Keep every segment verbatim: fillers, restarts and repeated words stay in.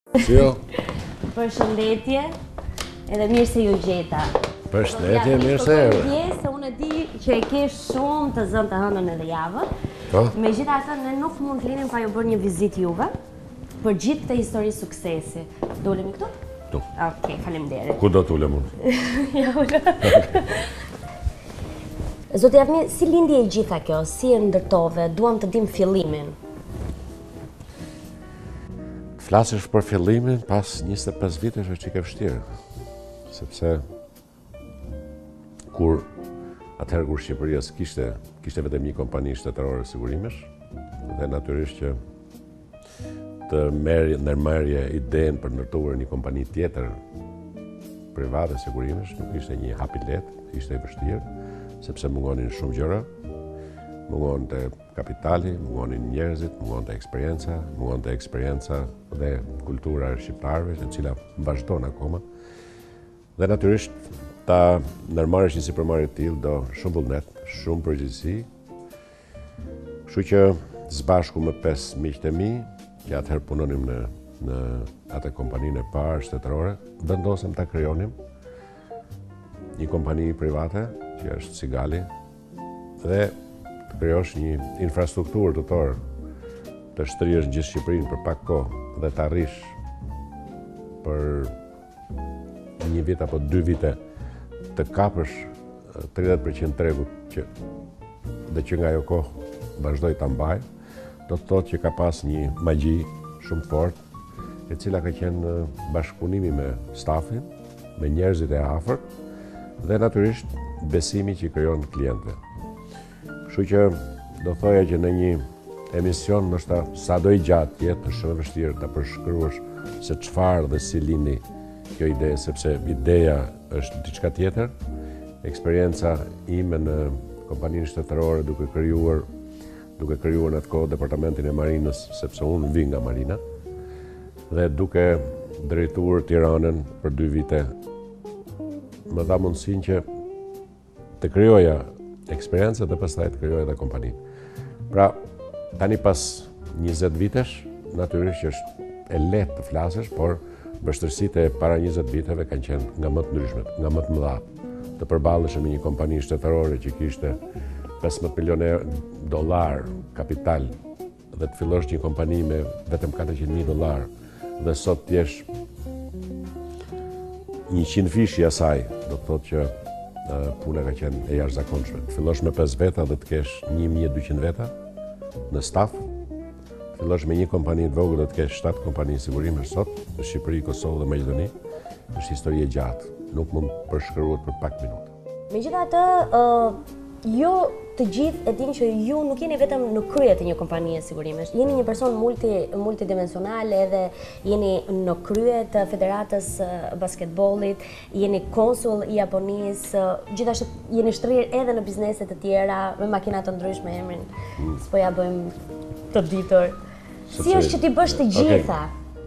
Si jo? Përshëndetje, edhe mirë se ju gjeta. Përshëndetje, mirë se erdhe. Se unë e di që e ke shumë të zënë të hënën edhe javë. Po? Megjithatë, ne nuk mund të linim pa ju bërë një vizitë juve për gjithë këtë histori suksesi. Dolemi këtu? Tu. Okej, faleminderit. Ku do t'ulem unë? Ja, unë. Zotë Javni, si lindi e gjitha kjo? Si e ndërtove? Duam të dim fillimin. Flasësh për fillimin pas njëzet e pesë vitesh është që ke vështirë. Sepse kur atëherë kur Shqipëria s'kishte kishte vetëm një kompani shtetërore sigurimesh dhe natyrisht që të merrje ndërmarrje idenë për ndërtuar një kompani tjetër private sigurimesh nuk ishte një hap i lehtë, ishte i vështirë sepse mungonin shumë gjëra, mungonte kapitali, mungonin njerëzit, mungonte eksperienca, mungonte eksperienca dhe kultura e shqiptarëve, e cila vazhdon akoma. Dhe natyrisht ta ndërmarrësh një sipërmarrje të tillë do shumë vullnet, shumë përgjegjësi. Kështu që së bashku me pesë miqtë e mi, që atëherë punonim në në atë kompaninë e parë shtetërore, vendosëm ta krijonim një kompani private, që është Sigali, dhe të krijosh një infrastrukturë të torë, të shtriesh gjithë Shqipërinë për pak kohë dhe të arrish për një vit apo dy vite të kapësh tridhjetë përqind tregut që dhe që nga ajo kohë vazhdoj ta mbaj, do të thotë që ka pas një magji shumë fort, e cila ka qenë bashkëpunimi me stafin, me njerëzit e afërt dhe natyrisht besimi që i krijon kliente. Kështu që do thoja që në një emision ndoshta sado i gjatë jetë është shumë e vështirë ta përshkruash se çfarë dhe si lindi kjo ide, sepse ideja është diçka tjetër. Eksperienca ime në kompaninë shtetërore duke krijuar duke krijuar në atë kohë departamentin e marinës, sepse unë vi nga marina, dhe duke drejtuar Tiranën për dy vite, më dha mundësinë që të krijoja eksperiencë dhe pastaj të krijoja edhe kompaninë. Pra, tani pas njëzet vitesh, natyrisht që është e lehtë të flasësh, por vështirësitë e para njëzet viteve kanë qenë nga më të ndryshmet, nga më të mëdha. Të përballesh me një kompani shtetërore që kishte pesëmbëdhjetë milionë dollar kapital dhe të fillosh një kompani me vetëm katërqind mijë dollar dhe sot të jesh njëqind fishi i asaj, do të thotë që uh, puna ka qenë e jashtëzakonshme. Të fillosh me pesë veta dhe të kesh një mijë e dyqind veta në staf. Të fillosh me një kompani të vogël dhe të kesh shtatë kompani sigurimesh sot në Shqipëri, Kosovë dhe Maqedoni. Është histori e gjatë, nuk mund përshkruhet për pak minuta. Megjithatë, uh, jo të gjithë e dinë që ju nuk jeni vetëm në krye të një kompanie sigurimesh. Jeni një person multi multidimensional, edhe jeni në krye të Federatës basketbollit, jeni konsul i Japonisë, gjithashtu jeni shtrirë edhe në biznese të tjera me makina të ndryshme emrin. Mm. S'po ja bëjmë të ditur. Si është që ti bësh të gjitha?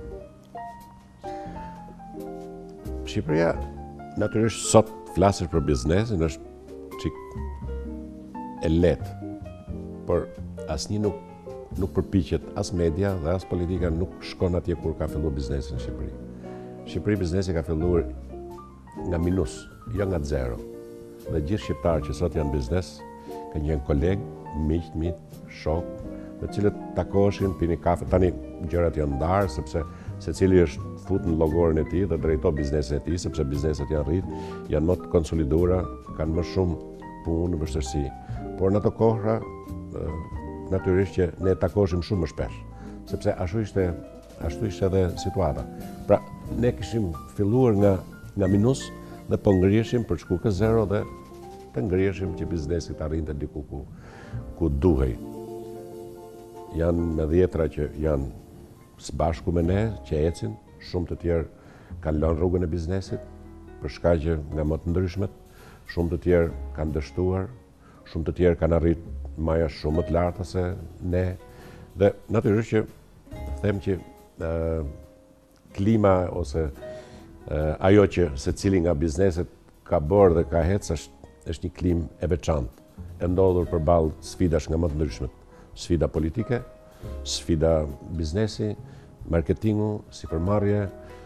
Okay. Shqipëria natyrisht sot flasësh për biznesin është çik e lehtë, por asnjë nuk, nuk përpiqet, as media dhe as politika nuk shkon atje kur ka filluar biznesi në Shqipëri. Shqipëri biznesi ka filluar nga minus, jo nga zero. Dhe gjithë shqiptarë që sot janë biznes, kanë qenë kolegë, miq, miq, shok, me cilët takoheshin, pini kafe. Tani gjërat janë ndarë sepse secili është fut në llogorin e tij dhe drejton biznesin e tij, sepse bizneset janë rrit, janë më të konsoliduara, kanë më shumë punë, vështirësi. Por në ato kohra, natyrisht që ne takoheshim shumë më shpesh, sepse ashtu ishte, ashtu ishte edhe situata. Pra, ne kishim filluar nga, nga minus dhe po ngriheshim për shku ke zero dhe të ngriheshim që biznesi të arrinte diku ku, ku duhej. Janë me dhjetra që janë së bashku me ne, që ecin, shumë të tjerë kanë lënë rrugën e biznesit, për shkaqe nga më të ndryshmet, shumë të tjerë kanë dështuar, shumë të tjerë kanë arrit maja shumë më të larta se ne, dhe natyrisht që them që uh, klima ose uh, ajo që secili nga bizneset ka bërë dhe ka hec është, është një klim e veçantë, e ndodhur përballë sfidash nga më të ndryshmet, sfida politike, sfida biznesi, marketingu, sipërmarrje,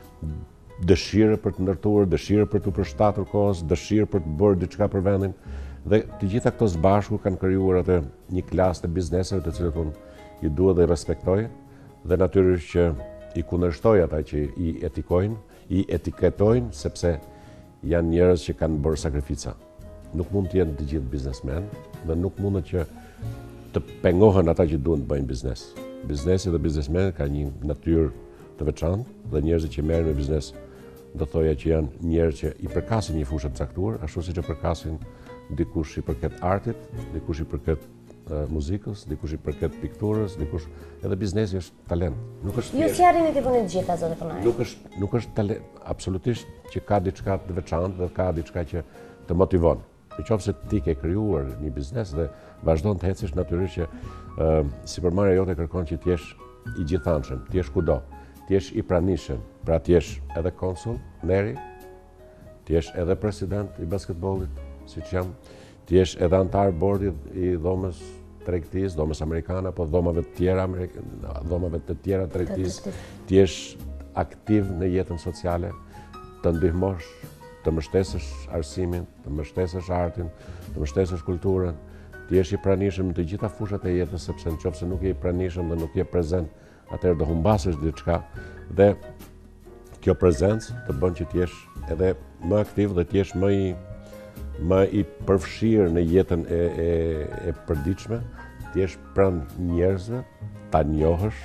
dëshirë për të ndërtuar, dëshirë për të përshtatur kohës, dëshirë për të bërë diçka për vendin. Dhe të gjitha këto së bashku kanë krijuar atë një klasë të bizneseve të cilët unë i dua dhe i respektoj, dhe natyrisht që i kundërshtoj ata që i etikojnë, i etiketojnë, sepse janë njerëz që kanë bërë sakrifica. Nuk mund të jenë të gjithë biznesmen, dhe nuk mundet që të pengohen ata që duhen të bëjnë biznes. Biznesi dhe biznesmenët ka një natyrë të veçantë, dhe njerëzit që merren me biznes do thoja që janë njerëz që i përkasin një fushë të caktuar, ashtu siç e përkasin dikush i përket artit, dikush i përket uh, muzikës, dikush i përket pikturës, dikush edhe biznesi është talent. Nuk është Ju si arrini të bëni të gjitha, zotë Konari? Nuk është nuk është talent, absolutisht që ka diçka të veçantë dhe ka diçka që të motivon. Nëse ti ke krijuar një biznes dhe vazhdon të ecësh, natyrisht që uh, sipërmarrja jote kërkon që të jesh i gjithanshëm, të jesh kudo, të jesh i pranishëm, pra të jesh edhe konsul, neri, të jesh edhe president i basketbollit, siç jam, të jesh edhe antar bordit i dhomës tregtisë, dhomës amerikane apo dhomave të tjera, dhomave të tjera tregtisë, të jesh aktiv në jetën sociale, të ndihmosh, të mbështesësh arsimin, të mbështesësh artin, të mbështesësh kulturën, të jesh i pranishëm në të gjitha fushat e jetës, sepse nëse nuk je i pranishëm dhe nuk je prezent, atëherë do humbasësh diçka, dhe kjo prezencë të bën që të jesh edhe më aktiv dhe të jesh më i më i përfshirë në jetën e, e, e përditshme, të jesh pranë njerëzve, ta njohësh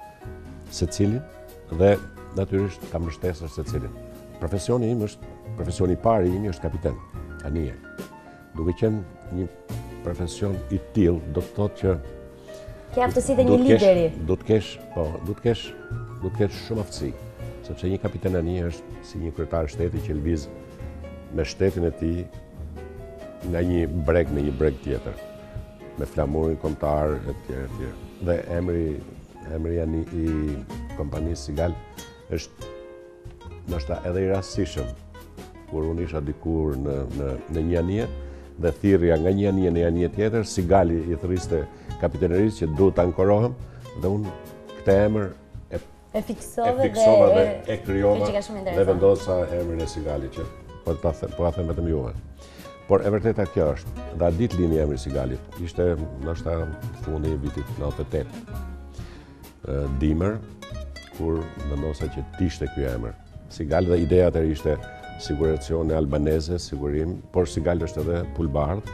secilin dhe natyrisht ta mbështesësh secilin. Profesioni im është, profesioni i parë im është kapiten, anije. Duke qenë një profesion i tillë, do të thotë që ke aftësitë e një lideri. Do të kesh, po, do të kesh, do të kesh shumë aftësi, sepse një kapiten anije është si një kryetar shteti që lviz me shtetin e tij nga një breg në një breg tjetër, me flamurin kombëtar etj etj. Dhe emri emri janë i kompanisë Sigal është ndoshta edhe i rastësishëm, kur unë isha dikur në në në një anije dhe thirrja nga një anije në një anije tjetër, Sigali i thërriste kapitenerisë që duhet të ankorohem, dhe unë këtë emër e, e fiksova e fiksova dhe, dhe e krijova dhe vendosa emrin e Sigalit që po ta them, po ta them vetëm juve. Por e vërteta kjo është, dhe a ditë lini emri Sigalit, ishte ndoshta fundi i vitit nëntëdhjetë e tetë. Dimër, kur vendosa që të ishte ky emër. Sigal, dhe ideja atëherë ishte siguracione albaneze, sigurim, por Sigal është edhe pulbardh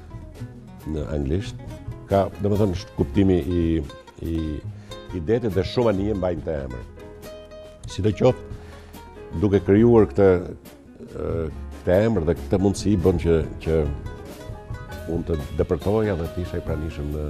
në anglisht. Ka, domethënë, është kuptimi i i i detit dhe shumë anije mbajnë të emër. Sidoqoftë, duke krijuar këtë këtë emër dhe këtë mundësi bën që që unë të depërtoja dhe të isha i pranishëm në,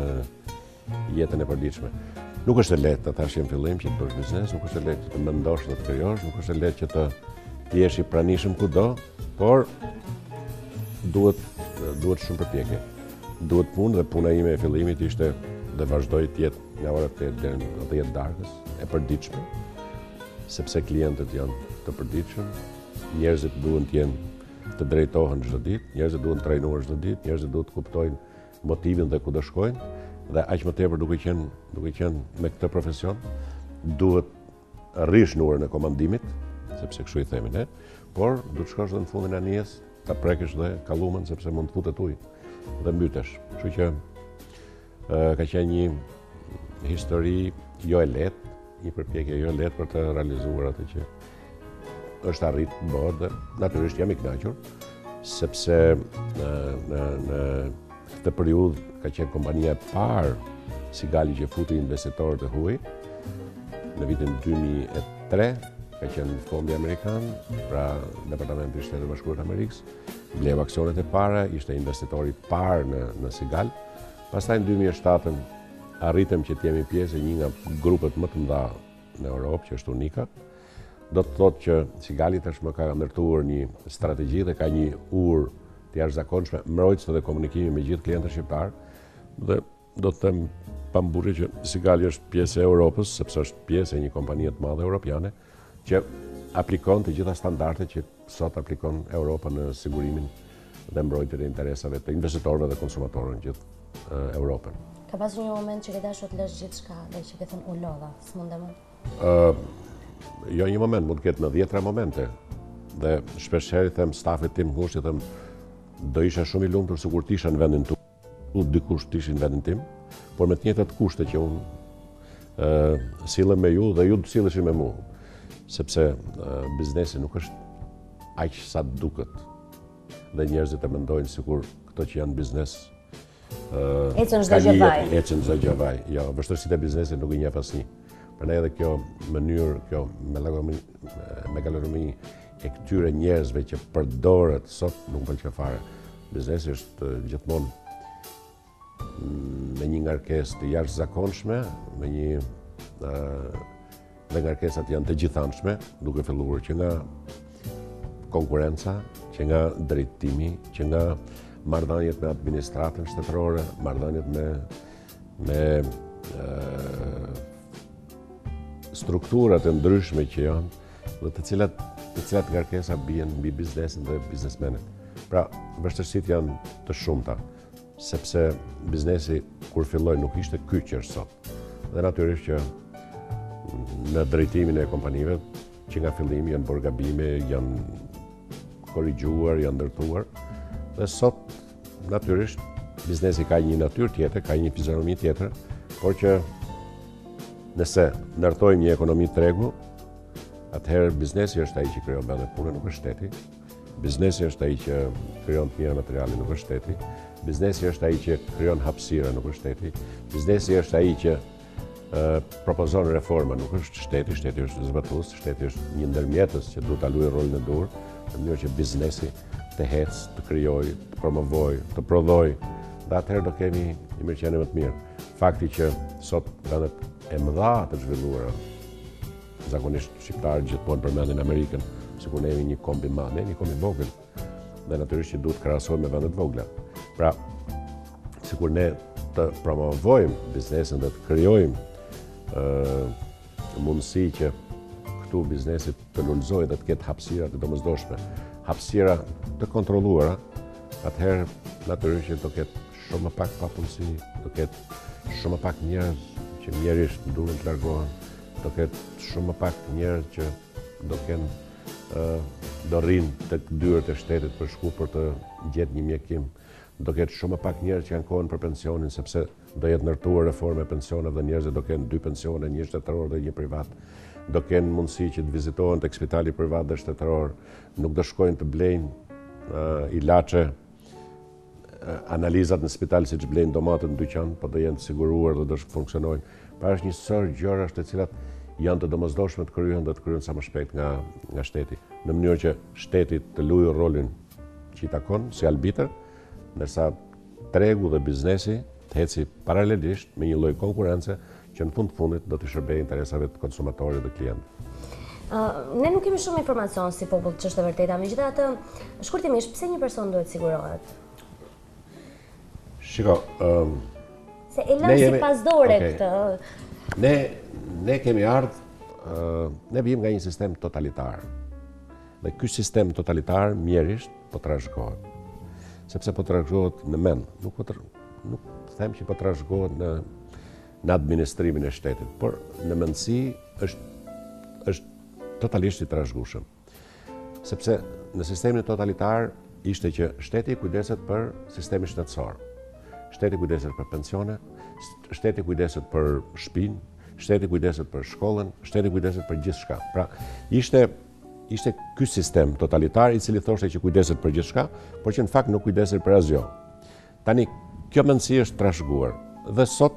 në jetën e përditshme. Nuk është e lehtë, ta thash në fillim, që të bësh biznes, nuk është e lehtë që të mendosh dhe të krijosh, nuk është e lehtë që të të jesh i pranishëm kudo, por duhet duhet shumë përpjekje. Duhet punë, dhe puna ime e fillimit ishte dhe vazhdoi të jetë nga ora tetë deri në dhjetë darkës, e përditshme, sepse klientët janë të përditshëm, njerëzit duhen të jenë të drejtohen çdo ditë, njerëzit duhen të trajnohen çdo ditë, njerëzit duhet të kuptojnë motivin dhe ku do shkojnë, dhe aq më tepër duke qenë duke qenë me këtë profesion, duhet rrish në orën e komandimit, sepse kështu i themi ne, por duhet të shkosh edhe në fundin e anijes, ta prekësh dhe kallumen, sepse mund të futet ujë dhe mbytesh. Kështu që uh, ka qenë një histori jo e lehtë, një përpjekje jo e lehtë për të realizuar atë që është arrit të bëhet, dhe natyrisht jam i kënaqur, sepse në, në, në këtë periudhë ka qenë kompania e parë Sigali që futi investitorët e huaj. Në vitin dy mijë e tre ka qenë fondi amerikan, pra Departamenti i Shtetit të Bashkuar të Amerikës, bleu aksionet e para, ishte investitori i parë në, në Sigal. Pastaj në dy mijë e shtatën arritëm që të jemi pjesë e një nga grupet më të mëdha në Europë, që është Unika. Do të thotë që Sigali tashmë ka ndërtuar një strategji dhe ka një urë të jashtëzakonshme mbrojtëse dhe komunikimi me gjithë klientët shqiptar, dhe do të them pamburrje që Sigali është pjesë e Europës, sepse është pjesë e një kompanie të madhe europiane që aplikon të gjitha standardet që sot aplikon Europa në sigurimin dhe mbrojtjen e interesave të investitorëve dhe konsumatorëve në gjithë uh, Europën. Ka pasur një moment që ke dashur të lësh gjithçka dhe që ke thënë u lodha, s'mundem më? Uh, jo një moment, mund të ketë në dhjetra momente. Dhe shpeshherë them stafit tim kush i them do isha shumë i lumtur sikur të isha në vendin tu, dikush të ishin në vendin tim, por me të njëjtat kushte që unë uh, sillem me ju dhe ju të silleshin me mua. Sepse uh, biznesi nuk është aq sa duket. Dhe njerëzit e mendojnë sikur këto që janë biznes uh, ecën çdo gjë vaj. Ecën çdo gjë vaj. Jo, vështirësitë e biznesit nuk i njeh asnjë. Prandaj edhe kjo mënyrë, kjo megalomi, megalomi e këtyre njerëzve që përdoret sot nuk pëlqen fare. Biznesi është gjithmonë me një ngarkesë të jashtëzakonshme, me një uh, dhe ngarkesat janë të gjithanshme, duke filluar që nga konkurenca, që nga drejtimi, që nga marrëdhëniet me administratën shtetërore, marrëdhëniet me me uh, strukturat e ndryshme që janë, dhe të cilat të cilat ngarkesa bien mbi biznesin dhe biznesmenët. Pra, vështirësitë janë të shumta, sepse biznesi kur filloi nuk ishte ky që është sot. Dhe natyrisht që në drejtimin e kompanive që nga fillimi janë bërë gabime, janë korrigjuar, janë ndërtuar. Dhe sot natyrisht biznesi ka një natyrë tjetër, ka një fizionomi tjetër, por që nëse ndërtojmë një ekonomi tregu, atëherë biznesi është ai që krijon vende pune, nuk është shteti. Biznesi është ai që krijon të mira materiale, nuk është shteti. Biznesi është ai që krijon hapësira, nuk është shteti. Biznesi është ai që uh, propozon reforma, nuk është shteti. Shteti është zbatues, shteti është një ndërmjetës që duhet ta luajë rolin e dur, në mënyrë që biznesi të ecë, të krijojë, të promovojë, të prodhojë. Dhe atëherë do kemi një mirëqenie më të mirë. Fakti që sot vendet e mëdha të zhvilluara, zakonisht shqiptarët gjithmonë përmendin Amerikën, sikur ne jemi një kombi i madh, ne jemi një kombi i vogël. Dhe natyrisht që duhet krahasohemi me vendet vogla. Pra, sikur ne të promovojmë biznesin dhe të krijojmë uh, mundësi që këtu biznesit të lulëzojë dhe të ketë hapësira të domosdoshme, hapësira të kontrolluara, atëherë natyrisht që do ketë shumë më pak papunësi, do ketë shumë më pak njerëz që mjerisht duhen të largohen, do ketë shumë më pak njerëz që do kenë uh, do rrinë tek dyert e shtetit për shku për të gjetë një mjekim, do ketë shumë më pak njerëz që ankohen për pensionin, sepse do jetë ndërtuar reforma e pensioneve dhe njerëzit do kenë dy pensione, një shtetëror dhe një privat. Do kenë mundësi që të vizitohen tek spitali privat dhe shtetëror, nuk do shkojnë të blejnë uh, ilaçe, uh, analizat në spital siç blejnë domatet në dyqan, po do jenë të siguruar dhe do funksionojnë. Pra është një sër gjërash të cilat janë të domosdoshme të kryhen dhe të kryhen sa më shpejt nga, nga shteti, në mënyrë që shteti të luajë rolin që i takon si arbitër, ndërsa tregu dhe biznesi të eci paralelisht me një lloj konkurrence që në fund të fundit do të shërbejë interesave të konsumatorit dhe klientit. Uh, ne nuk kemi shumë informacion si popull, që është e vërteta, megjithatë, shkurtimisht, pse një person duhet sigurohet? Shiko, um, se e lëm si pasdore okay. këtë. Ne ne kemi ardhur, uh, ne vijmë nga një sistem totalitar. Dhe ky sistem totalitar mjerisht po trashëgohet. Sepse po trashëgohet në mend, nuk po nuk them që po trashëgohet në në administrimin e shtetit, por në mendësi është është totalisht i trashëgueshëm. Sepse në sistemin totalitar ishte që shteti kujdeset për sistemin shtetësor. Shteti kujdeset për pensione, shteti kujdeset për shtëpinë, shteti kujdeset për shkollën, shteti kujdeset për gjithçka. Pra, ishte ishte ky sistem totalitar i cili thoshte që kujdeset për gjithçka, por që në fakt nuk kujdeset për asgjë. Tani kjo mendësi është trashëguar dhe sot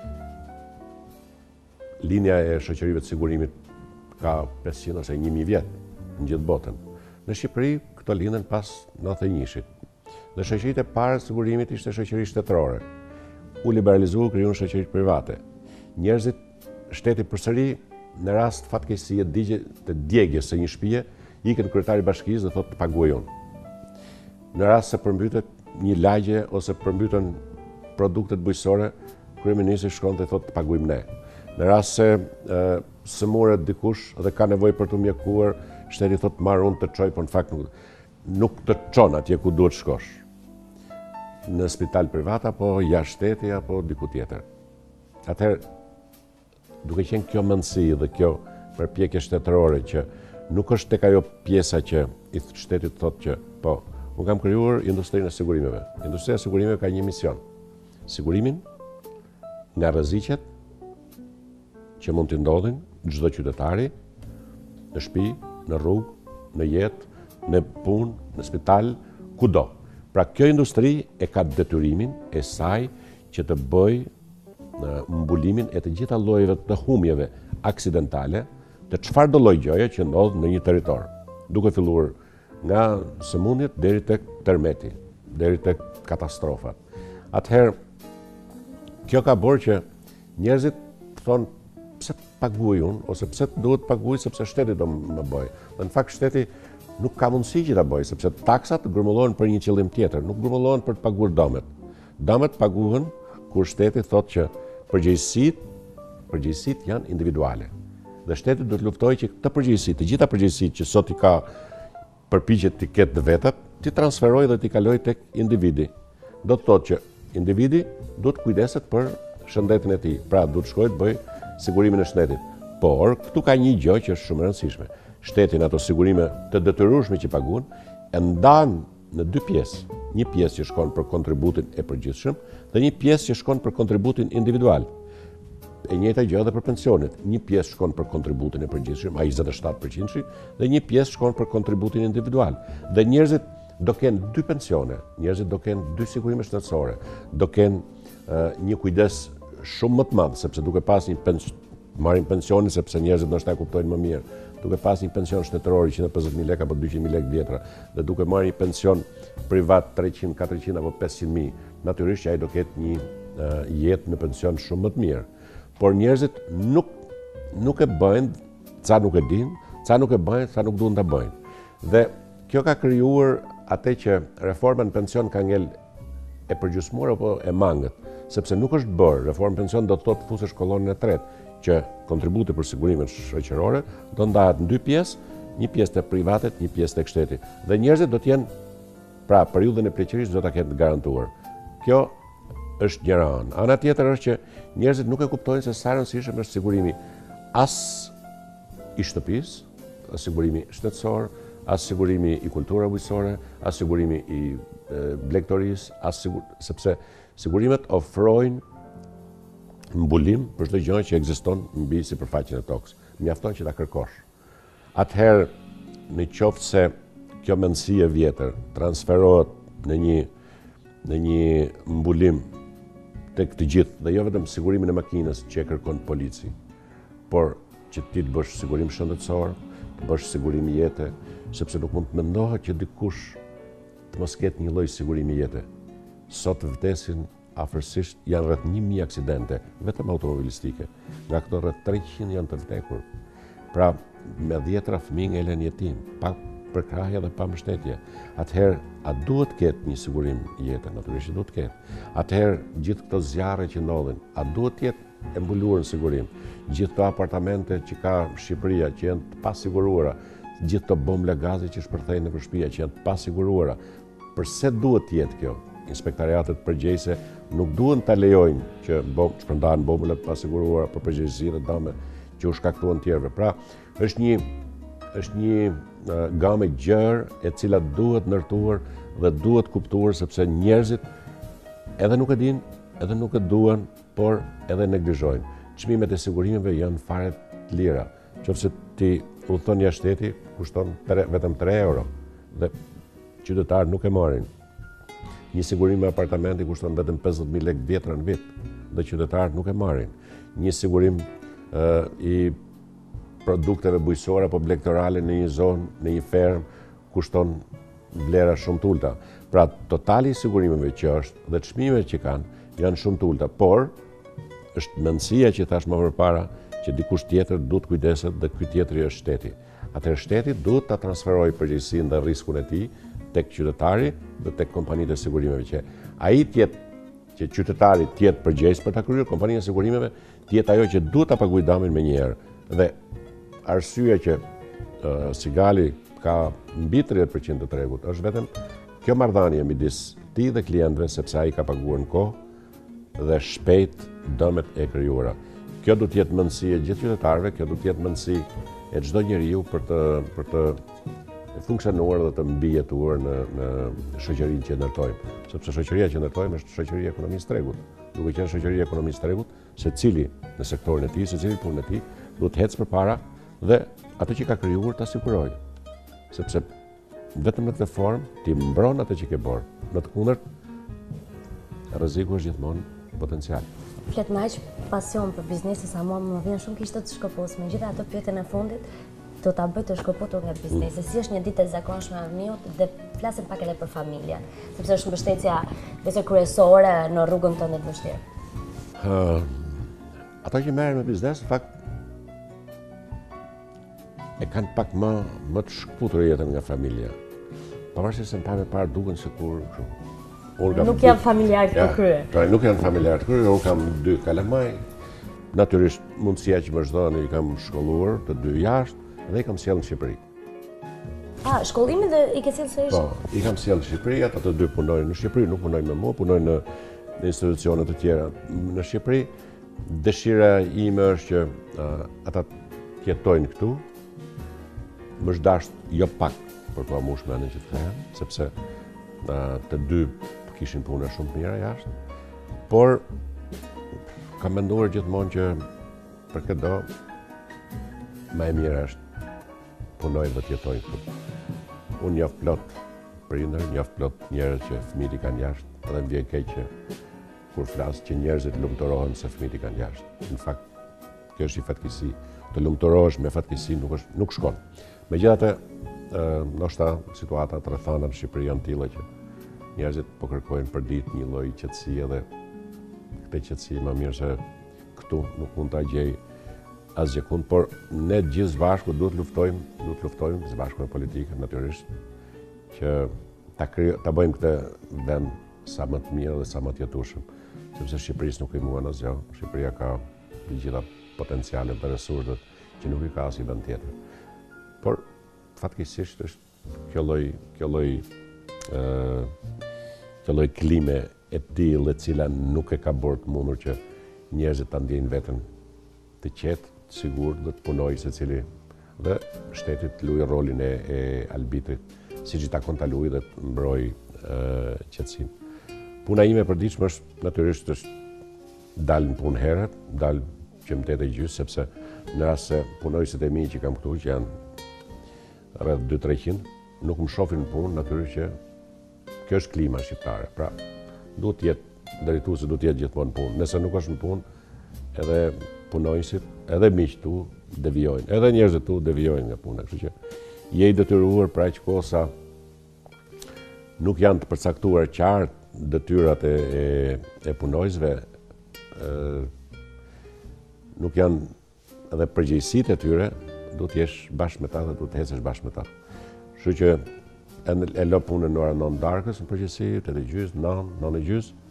linja e shoqërive të sigurimit ka pesëqind ose një mijë vjet në gjithë botën. Në Shqipëri këto lindën pas nëntëdhjetë e njëit. Dhe shoqëritë e para të sigurimit ishte shoqëri shtetërore. U liberalizua, krijuan shoqëri private. Njerëzit, shteti përsëri në rast fatkeqësie digje të djegjes së një shtëpie, ikën kryetari i bashkisë dhe thotë të paguaj unë. Në rast se përmbytet një lagje ose përmbyten produktet bujqësore, kryeministri shkonte dhe thotë të paguajmë ne. Në rast se e, sëmuret dikush dhe ka nevojë për të mjekuar, shteti thotë marr unë të çoj, por në fakt nuk, nuk të çon atje ku duhet shkosh. Në spital privat apo jashtë shteti apo diku tjetër. Atëherë duke qenë kjo mendësi dhe kjo përpjekje shtetërore që nuk është tek ajo pjesa që i shtetit thotë që po, unë kam krijuar industrinë e sigurimeve. Industria e sigurimeve ka një mision. Sigurimin nga rreziqet që mund të ndodhin çdo qytetari në shtëpi, në rrugë, në jetë, në punë, në spital, kudo. Pra kjo industri e ka detyrimin e saj që të bëj në mbulimin e të gjitha llojeve të humjeve aksidentale të çfarëdo lloj gjëje që ndodh në një territor, duke filluar nga sëmundjet deri tek tërmeti, deri tek katastrofat. Atëherë, kjo ka bërë që njerëzit thonë pse paguaj unë, ose pse duhet paguaj sepse shteti do më bëj. Dhe në fakt shteti nuk ka mundësi që ta bëj, sepse taksat grumullohen për një qëllim tjetër, nuk grumullohen për të paguar dëmet. Dëmet paguhen kur shteti thotë që përgjegjësitë, përgjegjësitë janë individuale. Dhe shteti duhet luftojë që këtë përgjegjësi, të gjitha përgjegjësitë që sot i ka përpiqet të ketë të vetat, ti transferojë dhe ti kalojë tek individi. Do të thotë që individi duhet kujdeset për shëndetin e tij. Pra duhet shkojë të bëjë sigurimin e shtetit. Por këtu ka një gjë që është shumë e rëndësishme. Shteti në ato sigurime të detyrueshme që paguan e ndan në dy pjesë. Një pjesë që shkon për kontributin e përgjithshëm dhe një pjesë që shkon për kontributin individual. E njëjta gjë edhe për pensionet. Një pjesë shkon për kontributin e përgjithshëm, ai njëzet e shtatë përqind, dhe një pjesë shkon për kontributin individual. Dhe njerëzit do kenë dy pensione, njerëzit do kenë dy sigurime shtetësore, do kenë uh, një kujdes shumë më të madh, sepse duke pas një pension, marrin pensionin sepse njerëzit ndoshta e kuptojnë më mirë, duke pas një pension shtetëror njëqind e pesëdhjetë mijë lekë apo dyqind mijë lekë vjetra, dhe duke marrë një pension privat treqind, katërqind apo pesëqind mijë, natyrisht që ai do ketë një uh, jetë në pension shumë më të mirë. Por njerëzit nuk nuk e bëjnë, ca nuk e dinë, ca nuk e bëjnë, ca nuk duhen ta bëjnë. Dhe kjo ka krijuar atë që reforma në pension ka ngel e përgjysmuar apo e mangët, sepse nuk është bërë. Reforma pension do të thotë fusesh kolonën e tretë, që kontributi për sigurimin shoqërore do ndahet në dy pjesë, një pjesë të privatet, një pjesë tek shteti. Dhe njerëzit do të jenë, pra periudhën e pleqërisë do ta kenë garantuar. Kjo është njëra anë. Ana tjetër është që njerëzit nuk e kuptojnë se sa rëndësishëm është sigurimi as i shtëpisë, as sigurimi shtetësor, as sigurimi i kulturave bujqësore, as sigurimi i blegtorisë, as sigur, sepse sigurimet ofrojnë mbulim për çdo gjë që ekziston mbi sipërfaqen e tokës. Mjafton që ta kërkosh. Atëherë, në qoftë se kjo mendësi e vjetër transferohet në një në një mbulim tek të gjithë, dhe jo vetëm sigurimin e makinës që e kërkon polici, por që ti të bësh sigurim shëndetësor, të bësh sigurim jete, sepse nuk mund të mendohet që dikush të mos ketë një lloj sigurimi jete. Sot vdesin afërsisht janë rreth një mijë aksidente, vetëm automobilistike. Nga këto rreth treqind janë të vdekur. Pra, me dhjetra fëmijë ngelen jetim, pa përkrahje dhe pa mbështetje. Atëherë, a duhet ketë një sigurim jete? Natyrisht duhet ketë. Atëherë, gjithë këto zjarre që ndodhin, a duhet jetë e mbuluar në sigurim? Gjithë këto apartamente që ka Shqipëria që janë të pasiguruara, gjithë këto bombë gazi që shpërthejnë nëpër shtëpi që janë të pasiguruara, përse duhet jetë kjo? Inspektariatet përgjegjëse nuk duhen ta lejojnë që bom, shpërndahen bombële të pasiguruara për përgjegjësi dhe dëme që u shkaktuan tjerëve. Pra, është një është një uh, gamë gjerë e cila duhet ndërtuar dhe duhet kuptuar, sepse njerëzit edhe nuk e dinë, edhe nuk e duan, por edhe neglizhojnë. Çmimet e sigurimeve janë fare të lira. Qofse ti udhton jashtë shteti, kushton tre, vetëm tre euro dhe qytetarët nuk e marrin. Një sigurim me apartamenti kushton vetëm pesëdhjetë mijë lekë vjetra në vit dhe qytetarët nuk e marrin. Një sigurim uh, i produkteve bujqësore apo blegtorale në një zonë, në një ferm, kushton vlera shumë të ulta. Pra, totali i sigurimeve që është dhe çmimet që kanë janë shumë të ulta, por është mendësia që thash më përpara që dikush tjetër duhet kujdeset dhe ky tjetri është shteti. Atëherë shteti duhet ta transferojë përgjegjësinë dhe rrezikun e tij tek qytetari dhe tek kompanitë e sigurimeve, që ai të jetë që qytetari të jetë përgjegjës për ta kryer, kompania e sigurimeve të jetë ajo që duhet ta paguajë damin më njëherë. Dhe arsyeja që uh, Sigali ka mbi tridhjetë përqind të tregut është vetëm kjo marrëdhënie midis tij dhe klientëve, sepse ai ka paguar në kohë dhe shpejt dëmet e krijuara. kjo do të jetë mundësi e gjithë qytetarëve, kjo do të jetë mundësi e çdo njeriu për të për të funksionuar dhe të mbijetuar në në shoqërinë që ndërtojmë. Sepse shoqëria që ndërtojmë është shoqëri e ekonomisë tregut. Duke qenë shoqëri e ekonomisë tregut, secili në sektorin e tij, secili në punën e tij, duhet të ecë përpara dhe atë që ka krijuar ta sigurojë. Sepse vetëm në këtë formë ti mbron atë që ke bërë. Në të kundërt, rreziku është gjithmonë potencial. Flet me aq pasion për biznesin sa mua më vjen shumë kishte të shkëpos. Megjithatë ato pyetjen e fundit do ta bëj të shkëputur nga biznesi. Si është një ditë e zakonshme e miut dhe flasim pak edhe për familjen, sepse është mbështetja besoj kryesore në rrugën tënde të vështirë. Uh, ata që merren me biznes, në fakt e kanë pak më më të shkëputur jetën nga familja. Pavarësisht se në parë duken sikur kështu. Nuk janë familjarë të krye. Pra, nuk janë familjarë të krye, unë kam dy kalamaj. Natyrisht mundësia që më vazhdojnë i kam shkolluar të dy jashtë dhe i kam sjellë në Shqipëri. A, shkollimin dhe i ke sjellë sërish? Po, i kam sjellë në Shqipëri, ata të dy punojnë në Shqipëri, nuk punojnë me mua, punojnë në, në institucione të tjera në Shqipëri. Dëshira ime është që uh, ata të jetojnë këtu, më është dashur jo pak për të amush mendin që të kthehen, sepse uh, të dy kishin puna shumë të mira jashtë, por kam menduar gjithmonë që për këtë do më e mirë është punojnë dhe të jetojnë këtu. Unë njoh plot prindër, njoh plot njerëz që fëmijët i kanë jashtë, edhe më vjen keq që kur flas që njerëzit lumturohen se fëmijët i kanë jashtë. Në fakt, kjo është i fatkeqësi. Të lumturohesh me fatkeqësi nuk është nuk shkon. Megjithatë, ndoshta situata të rrethana në Shqipëri janë tilla që njerëzit po kërkojnë për ditë një lloj qetësie dhe këtë qetësi më mirë se këtu nuk mund ta gjej asgjë kund, por ne gjithë së bashku duhet luftojmë, duhet luftojmë së bashku me politikën natyrisht që ta krijo, ta bëjmë këtë vend sa më të mirë dhe sa më të jetueshëm, sepse Shqipërisë nuk i mungon asgjë. Shqipëria ka të gjitha potencialet dhe resurset që nuk i ka asnjë vend tjetër. Por fatkeqësisht është kjo lloj kjo lloj ë kjo lloj klime e tillë e cila nuk e ka bërë të mundur që njerëzit ta ndjejnë veten të qetë, të sigurt dhe të punojë secili dhe shteti të luajë rolin e, e arbitrit, siç i takon ta luajë dhe të mbrojë qetësinë. Puna ime e përditshme është natyrisht është dal në punë herët, dal që më tetë gjysë, sepse në rast se punojësit e mi që kam këtu, që janë rreth dy treqind, nuk më shohin në punë, natyrisht që kjo është klima shqiptare. Pra, duhet të jetë drejtuesi, duhet të jetë gjithmonë në punë. Nëse nuk është në punë, edhe punojësit, edhe miqtë tu devijojnë, edhe njerëzit tu devijojnë nga puna. Kështu që je i detyruar për aq kohë sa nuk janë të përcaktuar qartë detyrat e, e, e punojësve, e, nuk janë edhe përgjegjësitë e tyre, duhet të jesh bashkë me ta dhe duhet të ecësh bashkë me ta. Kështu që e, e lë punën në orën nëntë darkës, në përgjithësi, tetë e gjysmë, nëntë, nëntë e gjysmë.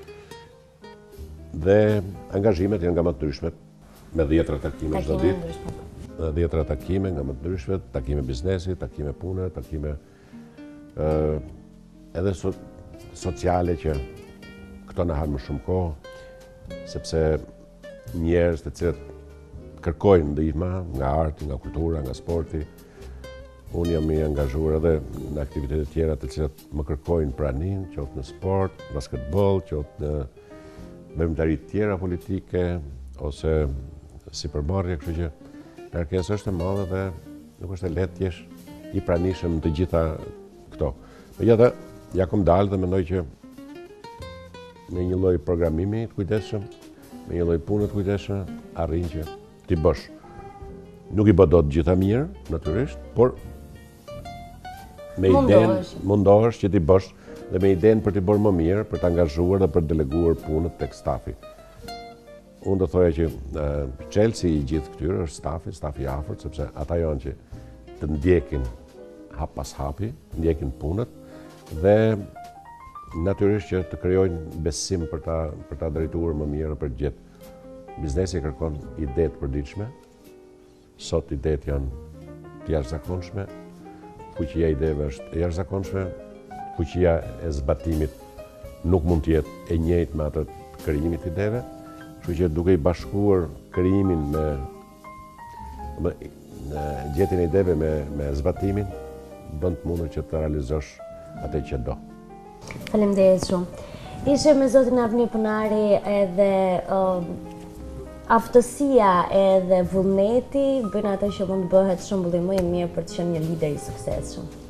Dhe angazhimet janë nga më të ndryshmet, me dhjetra takime çdo ditë. Dhjetra takime nga më të ndryshmet, takime biznesi, takime pune, takime ë edhe so, sociale që këto na han më shumë kohë, sepse njerëz të cilët kërkojnë ndihmë nga arti, nga kultura, nga sporti. Unë jam i angazhuar edhe në aktivitete tjera të cilat më kërkojnë praninë, qoftë në sport, basketboll, qoftë në veprimtari tjera politike ose si përbërje, kështu që kërkesa është e madhe dhe nuk është e lehtë të jesh i pranishëm në të gjitha këto. Megjithatë, ja kam dalë dhe mendoj që me një lloj programimi të kujdesshëm, me një lloj pune të kujdesshme, arrin që ti bësh. Nuk i bë dot gjitha mirë, natyrisht, por me idenë mundohesh që ti bësh dhe me idenë për të bërë më mirë, për të angazhuar dhe për të deleguar punët tek stafi. Unë do thoja që uh, çelësi i gjithë këtyre është stafi, stafi i afërt, sepse ata janë që të ndjekin hap pas hapi, ndjekin punët dhe natyrisht që të krijojnë besim për ta për ta drejtuar më mirë për gjithë. Biznesi kërkon ide të përditshme. Sot idetë janë të jashtëzakonshme, fuqia e ideve është e jashtëzakonshme. Fuqia e zbatimit nuk mund të jetë e njëjtë me atë të krijimit të ideve, kështu që duke i bashkuar krijimin, me, me në gjetjen e ideve me, me zbatimin, bën të mundur që të realizosh atë që do. Faleminderit shumë. Ishe me zotin Avni Punari edhe uh, aftësia edhe vullneti bëjnë atë që mund të bëhet shembulli më i mirë për të qenë një lider i suksesshëm.